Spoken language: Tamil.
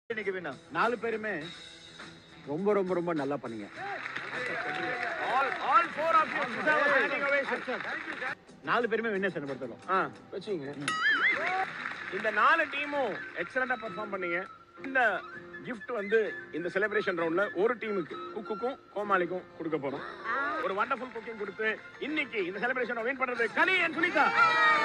இன்னைக்கு வின்னா 4 பேருமே ரொம்ப ரொம்ப ரொம்ப நல்லா பண்ணீங்க. all four of you deserve a standing ovation. 4 பேருமே வின்னர்ஸ் என்ன பொறுத்தவரைக்கும். வெச்சீங்க. இந்த 4 டீமும் எக்ஸலென்ட்டா பெர்ஃபார்ம் பண்ணீங்க. இந்த கிஃப்ட் வந்து இந்த செலிப்ரேஷன் ரவுண்ட்ல ஒரு டீமுக்கு குக்குக்கும் கோமாளிக்கும் கொடுக்க போறோம். ஒரு வண்டர்ஃபுல் குக்கிங் கொடுத்து இன்னைக்கு இந்த செலிப்ரேஷனை வின் பண்றது கலி அண்ட் சுனிதா.